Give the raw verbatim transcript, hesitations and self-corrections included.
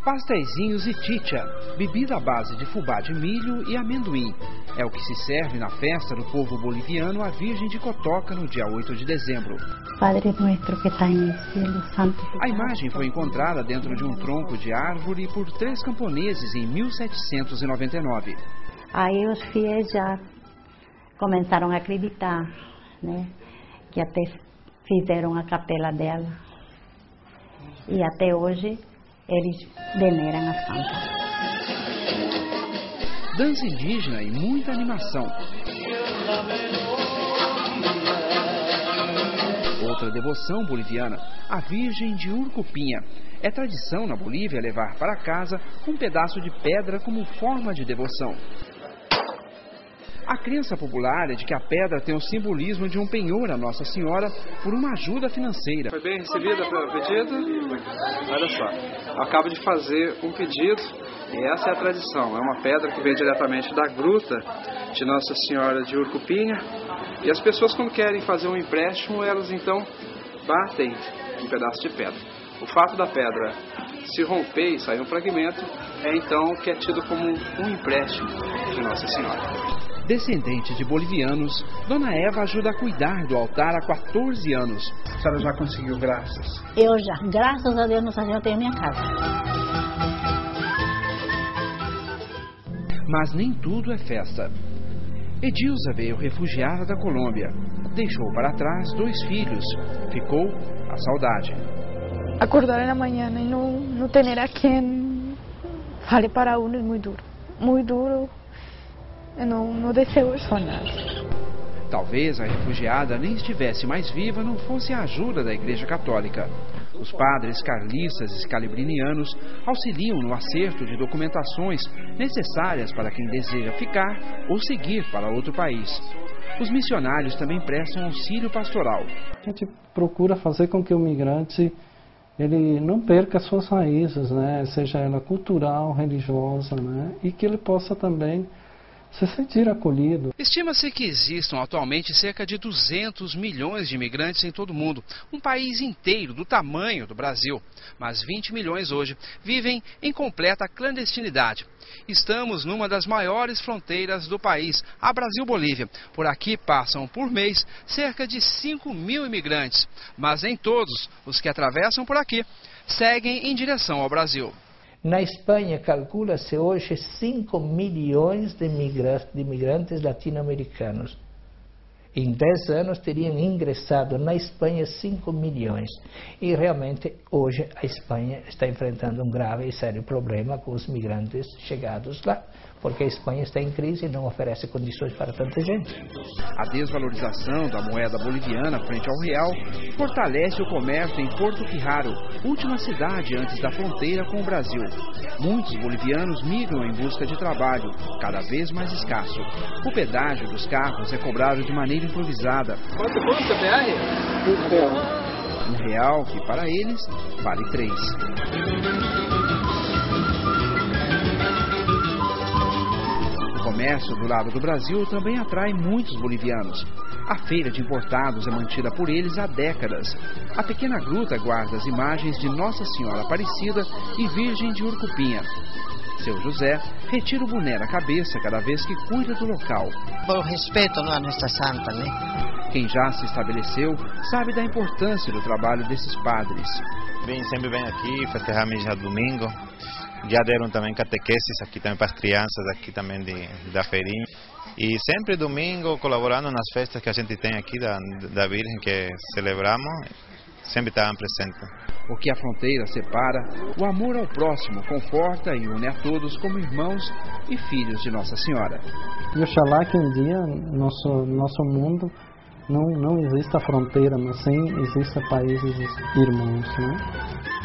Pastéisinhos e chicha, bebida à base de fubá de milho e amendoim. É o que se serve na festa do povo boliviano à Virgem de Cotoca no dia oito de dezembro. Padre nuestro que está en el cielo, santo. A imagem foi encontrada dentro de um tronco de árvore por três camponeses em mil setecentos e noventa e nove. Aí os fiéis já começaram a acreditar, né? Que até fizeram a capela dela. E até hoje eles veneram a santa. Dança indígena e muita animação. Outra devoção boliviana, a Virgem de Urcupinha. É tradição na Bolívia levar para casa um pedaço de pedra como forma de devoção. A crença popular é de que a pedra tem o simbolismo de um penhor a Nossa Senhora por uma ajuda financeira. Foi bem recebida pelo pedido? Olha só, eu acabo de fazer um pedido e essa é a tradição. É uma pedra que vem diretamente da gruta de Nossa Senhora de Urcupinha. E as pessoas, quando querem fazer um empréstimo, elas então batem um pedaço de pedra. O fato da pedra se romper e sair um fragmento é então que é tido como um empréstimo de Nossa Senhora. Descendente de bolivianos, Dona Eva ajuda a cuidar do altar há quatorze anos. A senhora já conseguiu graças? Eu já, graças a Deus, Nossa Senhora tem a minha casa. Mas nem tudo é festa. Edilza veio refugiada da Colômbia. Deixou para trás dois filhos. Ficou a saudade. Acordar na manhã e não, não ter a quem fale para um é muito duro. Muito duro. Eu não, não desejo isso a nada. Talvez a refugiada nem estivesse mais viva não fosse a ajuda da Igreja Católica. Os padres carlistas e calibrinianos auxiliam no acerto de documentações necessárias para quem deseja ficar ou seguir para outro país. Os missionários também prestam auxílio pastoral. A gente procura fazer com que o migrante ele não perca suas raízes, né? Seja ela cultural, religiosa, né? E que ele possa também se sentir acolhido. Estima-se que existam atualmente cerca de duzentos milhões de imigrantes em todo o mundo, um país inteiro do tamanho do Brasil. Mas vinte milhões hoje vivem em completa clandestinidade. Estamos numa das maiores fronteiras do país, a Brasil-Bolívia. Por aqui passam por mês cerca de cinco mil imigrantes, mas nem todos os que atravessam por aqui seguem em direção ao Brasil. Na Espanha, calcula-se hoje cinco milhões de, migra de imigrantes latino-americanos. Em dez anos teriam ingressado na Espanha cinco milhões. E realmente, hoje, a Espanha está enfrentando um grave e sério problema com os migrantes chegados lá, porque a Espanha está em crise e não oferece condições para tanta gente. A desvalorização da moeda boliviana frente ao real fortalece o comércio em Porto Quirraro, última cidade antes da fronteira com o Brasil. Muitos bolivianos migram em busca de trabalho, cada vez mais escasso. O pedágio dos carros é cobrado de maneira improvisada. Quanto custa o P R? Um real. Um real que para eles vale três. O comércio do lado do Brasil também atrai muitos bolivianos. A feira de importados é mantida por eles há décadas. A pequena gruta guarda as imagens de Nossa Senhora Aparecida e Virgem de Urcupinha. Seu José retira o boné da cabeça cada vez que cuida do local. Por respeito, não, a nossa santa, né? Quem já se estabeleceu sabe da importância do trabalho desses padres. Vem, sempre vem aqui festejar a missa domingo. Já deram também catequeses aqui também para as crianças aqui também de, da feirinha. E sempre domingo colaborando nas festas que a gente tem aqui da, da Virgem que celebramos, sempre estavam presentes. O que a fronteira separa, o amor ao próximo conforta e une a todos como irmãos e filhos de Nossa Senhora. E oxalá que um dia nosso nosso mundo não não exista fronteira, mas sim exista países irmãos, né?